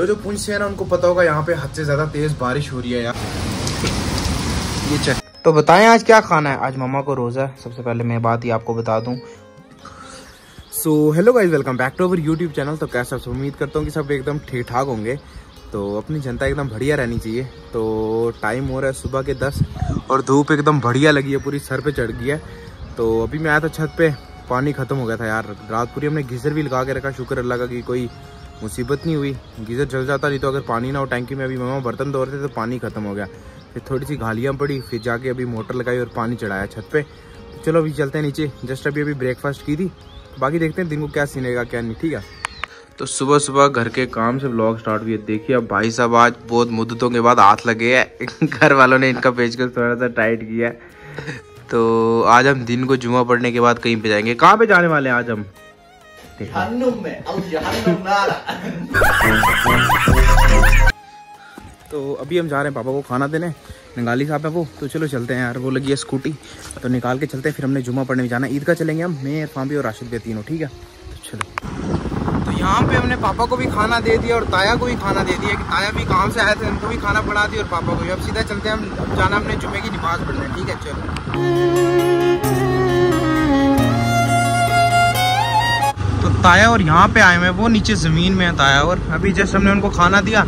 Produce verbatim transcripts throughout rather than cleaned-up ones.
जो जो पुंछ से है ना उनको पता होगा यहाँ पे हद से ज्यादा तेज बारिश हो रही है यार। ये चेक। तो बताएं आज क्या खाना है। आज मम्मा को रोजा है। सबसे पहले मैं बात ही आपको बता दूं। So hello guys, welcome back to our YouTube channel. तो कैसा सब, उम्मीद करता हूँ कि सब एकदम ठीक ठाक होंगे। तो अपनी जनता एकदम बढ़िया रहनी चाहिए। तो टाइम हो रहा है सुबह के दस और धूप एकदम बढ़िया लगी है, पूरी सर पे चढ़ गई है। तो अभी मैं आया था छत पे, पानी खत्म हो गया था यार। रात पूरी हमने गीजर भी लगा के रखा, शुक्र अल्लाह का कि कोई मुसीबत नहीं हुई। गीजर जल जाता, नहीं तो अगर पानी ना हो टैंकी में। अभी मम्मा बर्तन धो रहे थे तो पानी खत्म हो गया। फिर थोड़ी सी घालियाँ पड़ी, फिर जाके अभी मोटर लगाई और पानी चढ़ाया छत पे। तो चलो अभी चलते हैं नीचे। जस्ट अभी अभी ब्रेकफास्ट की थी, बाकी देखते हैं दिन को क्या सीन रहेगा क्या नहीं। ठीक है, तो सुबह सुबह घर के काम से व्लॉग स्टार्ट हुई है। देखिए अब भाई साहब आज बहुत मुद्दतों के बाद हाथ लगे हैं। घर वालों ने इनका पेचकस थोड़ा सा टाइट किया है। तो आज हम दिन को जुमा पढ़ने के बाद कहीं पे जाएंगे। कहाँ पे जाने वाले हैं आज हम? तो अभी हम जा रहे हैं पापा को खाना देने। नंगाली साहब है वो, तो चलो चलते हैं यार। वो लगी है स्कूटी, तो निकाल के चलते हैं। फिर हमने जुमा पढ़ने में जाना है। ईद का चलेंगे हम, मैं फांबी और राशिद के तीनों। ठीक है, तो चलो। तो यहाँ पे हमने पापा को भी खाना दे दिया और ताया को भी खाना दे दिया। कि ताया भी काम से आए थे, उनको भी खाना बना दिया और पापा को भी। अब सीधा चलते हैं हम, अब जाना हमने जुमे की नमाज पढ़ने। ठीक है, चलो। तो ताया और यहाँ पे आए हुए, वो नीचे जमीन में है ताया और। अभी जस्ट हमने उनको खाना दिया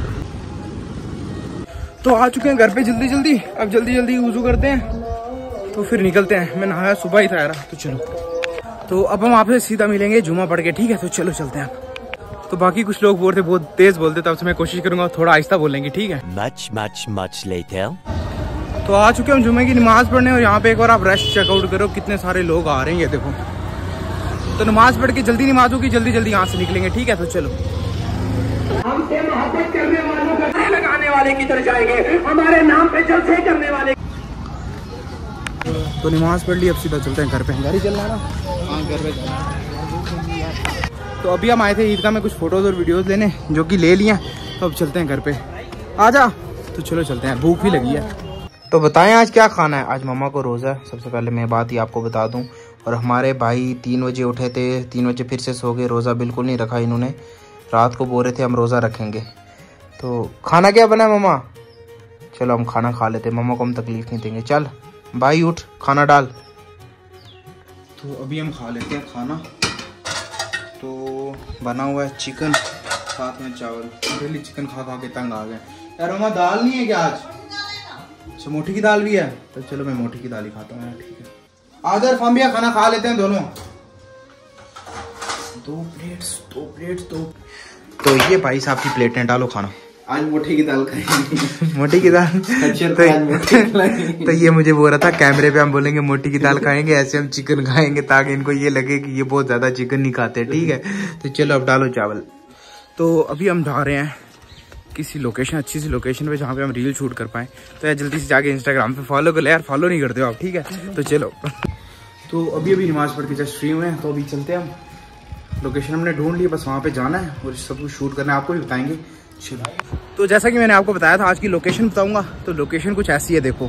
तो आ चुके हैं घर पे जल्दी जल्दी। अब जल्दी जल्दी वुज़ू करते हैं तो फिर निकलते हैं। मैं नहाया सुबह ही था यार। तो चलो, तो अब हम आपसे सीधा मिलेंगे जुमा पढ़ के। ठीक है, तो चलो चलते हैं। तो बाकी कुछ लोग बोल थे बहुत तेज बोलते, तब से मैं कोशिश करूंगा थोड़ा आहिस्ता बोलेंगे। ठीक है। much much much later। तो आ चुके हम जुमे की नमाज पढ़ने और यहाँ पे एक बार आप रश चेकआउट करो, कितने सारे लोग आ रहे हैं। ये देखो, तो नमाज पढ़ के जल्दी नमाज होगी, जल्दी जल्दी यहाँ से निकलेंगे। ठीक है, तो चलो। हमसे मोहब्बत करने वालों का दिल लगाने वाले किधर जाएंगे, हमारे नाम पे जलसे करने वाले। तो नमाज पढ़ ली, अब सीधा चलते हैं घर पे। गाड़ी चलना है ना? हाँ, घर पे चलना। तो अभी हम आए थे ईदगाह में कुछ फोटोज और वीडियोस लेने, जो कि ले लिए। तो अब चलते हैं घर पे। आजा, तो चलो चलते हैं, भूख भी लगी है। तो बताएं आज क्या खाना है। आज मम्मा को रोज़ा है। सबसे पहले मैं बात ही आपको बता दूं। और हमारे भाई तीन बजे उठे थे, तीन बजे फिर से सो गए। रोज़ा बिल्कुल नहीं रखा इन्होंने। रात को बोल रहे थे हम रोज़ा रखेंगे। तो खाना क्या बना है मम्मा? चलो हम खाना खा लेते हैं, मम्मा को हम तकलीफ नहीं देंगे। चल भाई उठ, खाना डाल। तो अभी हम खा लेते हैं खाना। तो बना हुआ है चिकन, साथ में चावल। डेली चिकन खा खा के तंग आ गए यार। मम्मा दाल नहीं है क्या आज? अच्छा, मोटी की दाल भी है। तो चलो मैं मोटी की दाल ही खाता हूँ। ठीक है, आदर फामिया खाना खा लेते हैं दोनों। दो प्लेट्स दो प्लेट्स दो। तो ये भाई साहब की प्लेट है, डालो खाना। आज मोटी की दाल खाएंगे। मोटी की दाल तो, तो ये मुझे बोल रहा था कैमरे पे हम बोलेंगे मोटी की दाल खाएंगे, ऐसे हम चिकन खाएंगे ताकि इनको ये लगे कि ये बहुत ज्यादा चिकन नहीं खाते। ठीक है, तो चलो अब डालो चावल। तो अभी हम जा रहे हैं किसी लोकेशन, अच्छी सी लोकेशन पे, जहाँ पे हम रील शूट कर पाए। तो यार जल्दी से जाके इंस्टाग्राम पे फॉलो कर ले यार, फॉलो नहीं करते हो आप। ठीक है, तो चलो। तो अभी अभी नमाज पढ़ के जस्ट फ्री हुए हैं। तो अभी चलते हैं हम, लोकेशन हमने ढूंढ ली, बस वहाँ पे जाना है और सब कुछ शूट करना है। आपको भी बताएंगे। चलो, तो जैसा कि मैंने आपको बताया था आज की लोकेशन बताऊंगा। तो लोकेशन कुछ ऐसी है, देखो।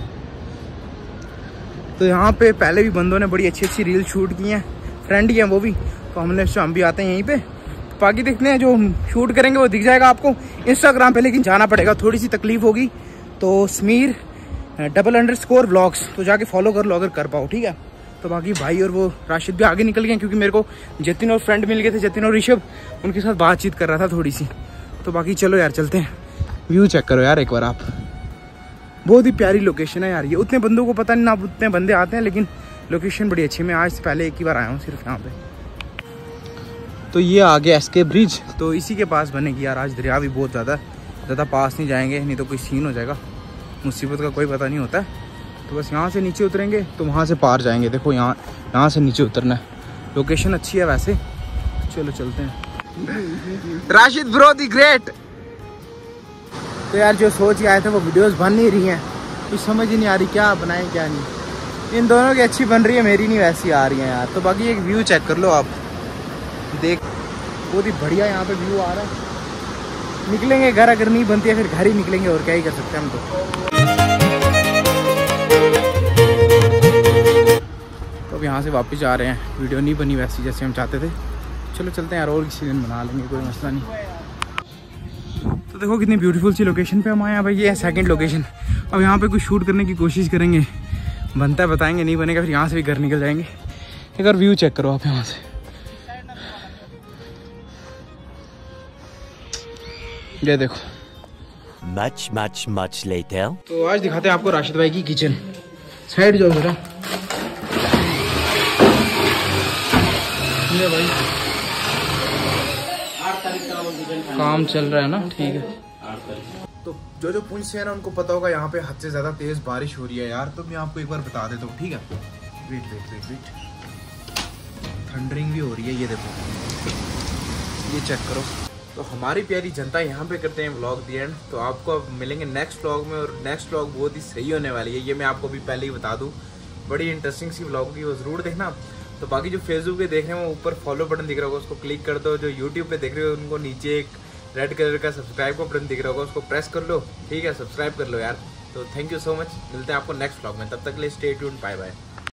तो यहाँ पे पहले भी बंदों ने बड़ी अच्छी अच्छी रील शूट की हैं, फ्रेंड ही हैं वो भी। तो हमने हम भी आते हैं यहीं पे। बाकी देखते हैं, जो हम शूट करेंगे वो दिख जाएगा आपको इंस्टाग्राम पे, लेकिन जाना पड़ेगा, थोड़ी सी तकलीफ होगी। तो Sameer double underscore vlogs, तो जाके फॉलो कर लो अगर कर पाओ। ठीक है, तो बाकी भाई और वो राशिद भी आगे निकल गए, क्योंकि मेरे को जतिन और फ्रेंड मिल गए थे, जतिन और ऋषभ। उनके साथ बातचीत कर रहा था थोड़ी सी। तो बाकी चलो यार चलते हैं। व्यू चेक करो यार एक बार आप, बहुत ही प्यारी लोकेशन है यार। ये उतने बंदों को पता नहीं ना, उतने बंदे आते हैं, लेकिन लोकेशन बड़ी अच्छी है। मैं आज से पहले एक ही बार आया हूँ सिर्फ यहाँ पे। तो ये आ गया एस के ब्रिज, तो इसी के पास बनेगी यार। आज दरिया भी बहुत ज़्यादा ज़्यादा पास नहीं जाएंगे, नहीं तो कोई सीन हो जाएगा। मुसीबत का कोई पता नहीं होता है। तो बस यहाँ से नीचे उतरेंगे तो वहाँ से पार जाएंगे। देखो यहाँ यहाँ से नीचे उतरना है। लोकेशन अच्छी है वैसे। चलो चलते हैं। Rashid bro the great. तो यार जो सोच के आए थे वो वीडियोस बन नहीं रही हैं, कुछ समझ ही नहीं आ रही क्या बनाएं क्या नहीं। इन दोनों की अच्छी बन रही है, मेरी नहीं वैसी आ रही है यार। तो बाकी एक व्यू चेक कर लो आप, देख बहुत ही बढ़िया यहाँ पे व्यू आ रहा है। निकलेंगे घर, अगर नहीं बनती है फिर घर ही निकलेंगे, और क्या ही कर सकते हैं हम। तो अब यहाँ से वापस जा रहे हैं। वीडियो नहीं बनी वैसी जैसे हम चाहते थे। चलो चलते हैं यार, और किसी दिन बना लेंगे, कोई मसला नहीं। तो देखो कितनी ब्यूटीफुल सी लोकेशन पे हम आए हैं भाई। ये है सेकंड लोकेशन। अब यहाँ पे कुछ शूट करने की कोशिश करेंगे, बनता है बताएंगे, नहीं बनेगा फिर यहाँ से भी घर निकल जाएंगे। एक बार व्यू चेक करो आप यहाँ से, ये देखो। Much, much, much later. तो आज दिखाते हैं आपको राशिद भाई की किचन। साइड जाओ जरा। ये भाई काम चल रहा है ना, ठीक है। तो जो जो पुंछ से है ना उनको पता होगा यहाँ पे हद से ज्यादा तेज बारिश हो रही है यार। तो मैं आपको एक बार बता देता हूँ, ठीक है। Wait wait wait wait thundering भी हो रही है, ये देखो, ये चेक करो। तो हमारी प्यारी जनता यहाँ पे करते हैं व्लॉग दी एंड। तो आपको अब मिलेंगे नेक्स्ट व्लॉग में, और नेक्स्ट व्लॉग बहुत ही सही होने वाली है, ये मैं आपको भी पहले ही बता दूँ। बड़ी इंटरेस्टिंग सी व्लॉग की, वो जरूर देखना। तो बाकी जो फेसबुक पे देख रहे हैं वो ऊपर फॉलो बटन दिख रहा होगा, उसको क्लिक कर दो। जो यूट्यूब पे देख रहे हो उनको नीचे एक रेड कलर का सब्सक्राइब का बटन दिख रहा होगा, उसको प्रेस कर लो, ठीक है, सब्सक्राइब कर लो यार। तो थैंक यू सो मच, मिलते हैं आपको नेक्स्ट व्लॉग में, तब तक के लिए स्टे ट्यून्ड, बाय बाय।